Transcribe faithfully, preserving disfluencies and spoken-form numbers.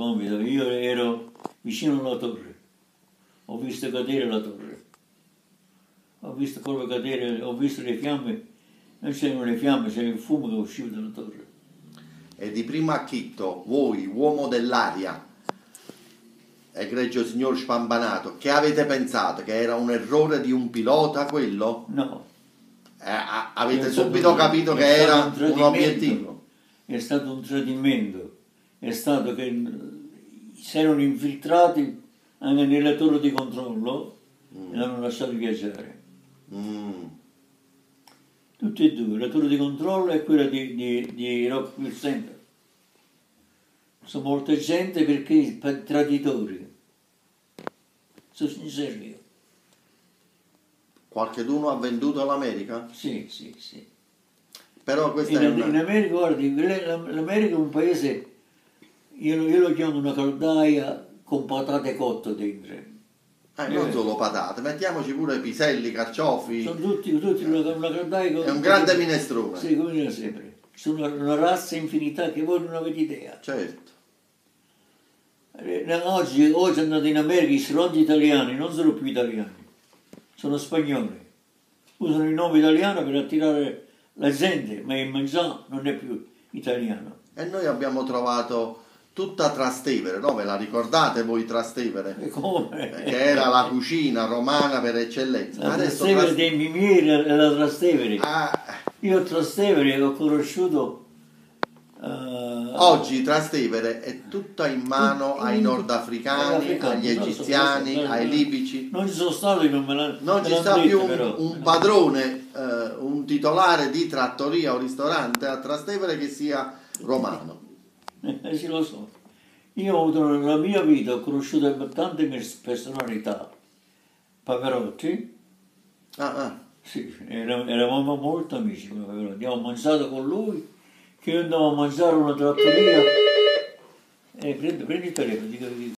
compito, io ero vicino alla torre, ho visto cadere la torre, ho visto proprio cadere, ho visto le fiamme, non c'erano le fiamme, c'era il fumo che usciva dalla torre. E di primo acchitto, voi, uomo dell'aria, egregio signor Spampanato, che avete pensato? Che era un errore di un pilota quello? No. Eh, a- avete È subito stato- capito è che stato era un un tradimento. obiettivo? È stato un tradimento, è stato che si erano infiltrati anche nella torre di controllo e l'hanno lasciato viaggiare. Mm. Tutti e due, la torre di controllo e quella di, di, di Rockefeller Center. Sono molta gente perché traditori. Sono sincero io. Qualcheduno ha venduto l'America? Sì, sì, sì. Però questa In, è una... in America, guardi, l'America è un paese, io, io lo chiamo una caldaia con patate cotte dentro. Eh, non solo patate, mettiamoci pure piselli, carciofi. Sono tutti, tutti una, una caldaia con... È un grande minestrone. Sì, come dire sempre. Sono una, una razza infinità che voi non avete idea. Certo. Eh, Oggi, oggi andate in America, i ristoranti italiani non sono più italiani, sono spagnoli. Usano il nome italiano per attirare la gente, ma il mangiare non è più italiano. E noi abbiamo trovato tutta Trastevere, no? Ve la ricordate voi Trastevere? E come? Che era la cucina romana per eccellenza. La Adesso Trastevere Tras- dei Mimieri e la Trastevere. Ah, Io a Trastevere ho conosciuto... eh, oggi Trastevere è tutta in mano ai nordafricani, Nordafricani, agli non so, egiziani, non so, ai non- libici. Non ci sono stato, io non me la Non me ci l'hanno sta detto, più un, però. un padrone, eh, un titolare di trattoria o ristorante a Trastevere che sia romano. Eh, sì, lo so. Io ho avuto nella mia vita, ho conosciuto tante pers- personalità. Pavarotti, Ah, ah. sì, era- eravamo molto amici con Pavarotti. Abbiamo mangiato con lui, che io andavo a mangiare a una trattoria. Eh, prendi, prendi il telefono, dico,